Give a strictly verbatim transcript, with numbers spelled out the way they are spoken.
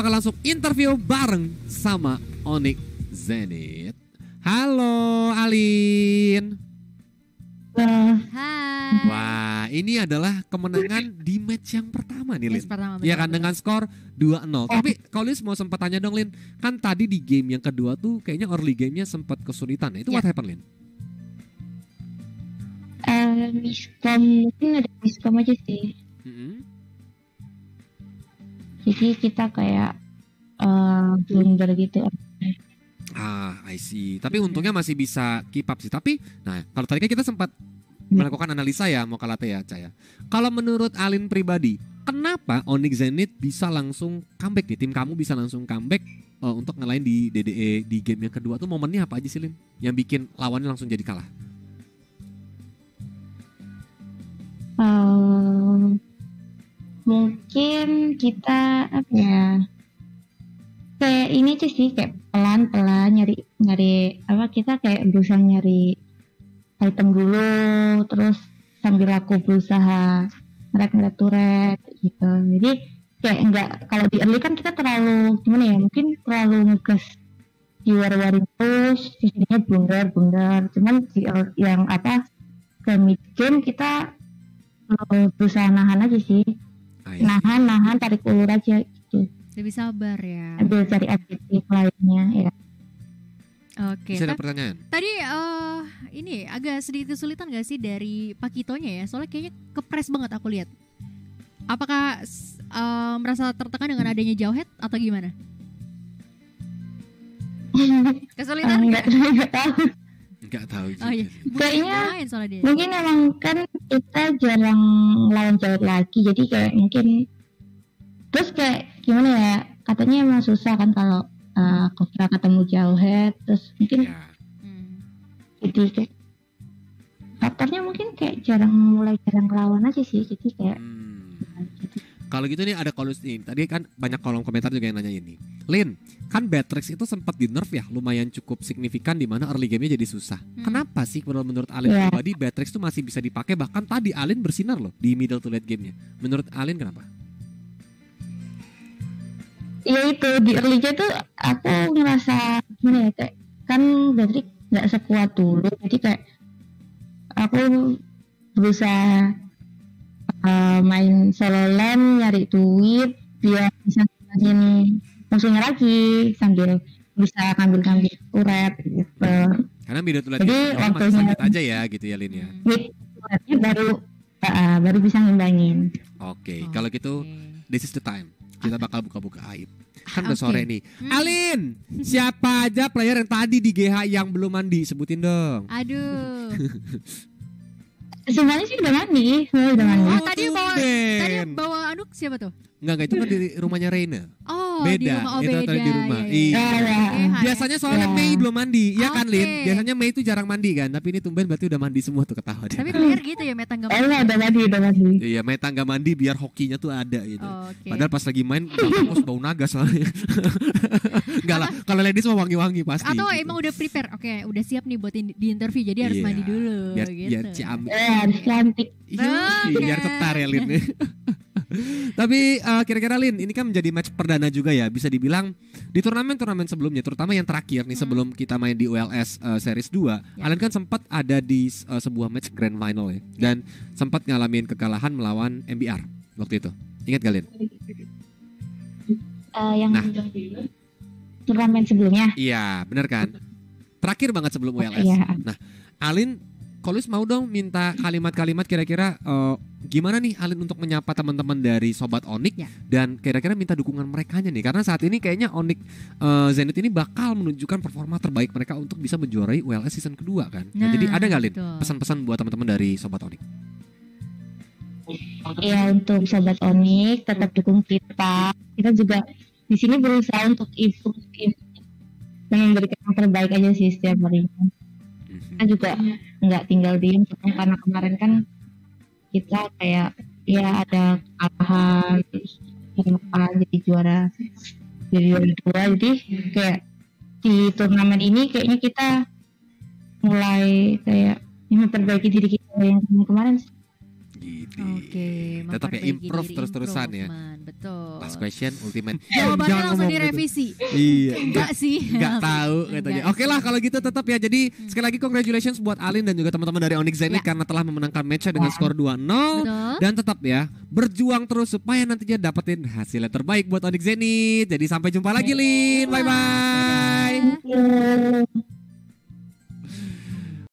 bakal langsung interview bareng sama Onyx Zenith. Halo Alin. Hai. Wah, ini adalah kemenangan di match yang pertama nih, Lin. Yes, pertama, Iya kan, betul. dengan skor dua nol. Tapi kalau Lin mau sempat tanya dong, Lin. Kan tadi di game yang kedua tuh kayaknya early game-nya sempat kesulitan. Itu Ya. what happened, Lin? Eh, miskom mungkin ada miskom aja sih. Mm-hmm. Jadi kita kayak eh blunder gitu. Ah, I see. Tapi untungnya masih bisa keep up sih. Tapi, nah kalau tadi kan kita sempat melakukan analisa ya, mau kalate ya, Caya. Kalau menurut Alin pribadi, kenapa Onyx Zenith bisa langsung comeback nih? Tim kamu bisa langsung comeback uh, untuk ngelain di D D E di game yang kedua tuh momennya apa aja sih, Lin? Yang bikin lawannya langsung jadi kalah? Eh, mungkin kita apa ya? Kayak ini aja sih, kayak pelan-pelan nyari nyari apa kita kayak berusaha nyari item dulu, terus sambil aku berusaha ngerak-ngerak turret gitu. Jadi kayak enggak, kalau di early kan kita terlalu gimana ya, mungkin terlalu ngegas di war-warin terus, jadinya bundar-bundar. Cuman di early- yang apa ke mid game kita eh, berusaha nahan aja sih, Ah, iya. nahan nahan tarik ulur aja gitu, Lebih sabar ya. sambil cari objektif lainnya ya. Oke. Bisa ada Ta- pertanyaan? Tadi eh ini agak sedikit kesulitan gak sih dari Pakitonya ya? Soalnya kayaknya kepres banget aku lihat. Apakah s- eh, merasa tertekan dengan adanya Jauhead atau gimana? Kesulitan Eh, nggak? nggak nggak tahu. Enggak tahu juga Oh iya. sih. Mungkin Kayaknya- main soalnya dia. Mungkin emang kan kita jarang lawan Jauh lagi, jadi kayak mungkin terus kayak gimana ya, katanya emang susah kan kalau uh, Kofra ketemu Jauhead, terus mungkin Ya. Hmm. jadi kayak faktornya mungkin kayak jarang mulai jarang lawan aja sih, jadi kayak Hmm. Kalau gitu nih ada kolus nih. Tadi kan banyak kolom komentar juga yang nanya ini. Lin, kan Batrix itu sempat di nerf ya, lumayan cukup signifikan di mana early game-nya jadi susah. Hmm. Kenapa sih menurut menurut Alin Iya. pribadi Batrix itu masih bisa dipakai, bahkan tadi Alin bersinar loh di middle to late game-nya. Menurut Alin kenapa? ya itu di early-nya tuh aku ngerasa gimana ya, kayak kan berarti nggak sekuat dulu, jadi kayak aku berusaha uh, main solo lane, nyari duit biar bisa ngilangin musuhnya lagi sambil bisa ngambil-ngambil turret gitu. Karena middle to late Jadi game masih waktunya- sakit aja ya gitu ya Lin ya. Hmm. With turretnya baru uh, baru bisa ngimbangin. Oke, kalau gitu Oke. this is the time. Kita bakal buka-buka aib. Kan udah Oke. sore nih. Hmm. Alin, siapa aja player yang tadi di G H yang belum mandi? Sebutin dong. Aduh. Sebenarnya sih udah mandi, sebenarnya udah mandi. Oh, tadi bawa tumben. tadi bawa Anuk siapa tuh? Enggak, enggak, itu kan di rumahnya Reina. Oh, di Beda, rumah. Oh, itu beda. tadi di rumah. Iya, Iya. iya. Iya. Oke, hai. Biasanya soalnya Ya. Mei belum mandi, ya kan Lin? Oke. Biasanya Mei itu jarang mandi kan, tapi ini tumben berarti udah mandi semua tuh, ketawa dia. Tapi player gitu ya meta nggak Eh, udah mandi, udah mandi. Iya, Mei tangga mandi biar hokinya tuh ada gitu. Oh, oke. Padahal pas lagi main kampus bau naga soalnya. Enggak lah, kalau ladies mah wangi-wangi pasti. Atau gitu. emang udah prepare, oke udah siap nih buat in- di interview, jadi harus Iya. mandi dulu biar gitu. biar ciamik. Eh, harus cantik. Iya, Oke. biar ketar ya Lin. Tapi eh, kira-kira Lin, ini kan menjadi match perdana juga ya, bisa dibilang di turnamen-turnamen sebelumnya, terutama yang terakhir nih Hmm. sebelum kita main di U L S eh, Series dua, Ya. Alin kan sempat ada di eh, sebuah match grand final ya, dan sempat ngalamin kekalahan melawan M B R waktu itu. Ingat gak Lin? Eh, yang Nah. turnamen sebelumnya. Iya, bener kan? Terakhir banget sebelum U L S. Iya. Nah, Alin, Kolus mau dong minta kalimat-kalimat kira-kira eh, gimana nih Alin untuk menyapa teman-teman dari Sobat Onyx Ya. dan kira-kira minta dukungan mereka nih, karena saat ini kayaknya Onyx eh, Zenith ini bakal menunjukkan performa terbaik mereka untuk bisa menjuarai U L S season kedua kan. Nah, Nah, jadi ada nggak Lin betul. pesan-pesan buat teman-teman dari Sobat Onyx? Ya, untuk sobat Onyx tetap dukung kita. Kita juga di sini berusaha untuk improve improve dan memberikan yang terbaik aja sih setiap harinya. Mhm. Kita juga nggak tinggal diem, cuma karena kemarin kan kita kayak ya ada kekalahan, terus kenapa jadi juara jadi juara dua, jadi kayak di turnamen ini kayaknya kita mulai kayak memperbaiki diri kita yang kemarin. Gini. Oke, Tetap ya memperbaiki improve diri, terus-terusan ya. improvement, betul. Last question, ultimate. Jawabannya Jangan langsung ngomong gitu. direvisi. Iya. Enggak sih. Nggak tahu Enggak katanya. sih. Oke lah kalau gitu tetap ya. Jadi sekali lagi congratulations buat Alin dan juga teman-teman dari Onyx Zenith Ya. karena telah memenangkan match dengan skor dua nol. Betul. Dan tetap ya berjuang terus supaya nantinya dapetin hasil yang terbaik buat Onyx Zenith. Jadi sampai jumpa lagi Lin. Bye bye. Dadah. Thank you.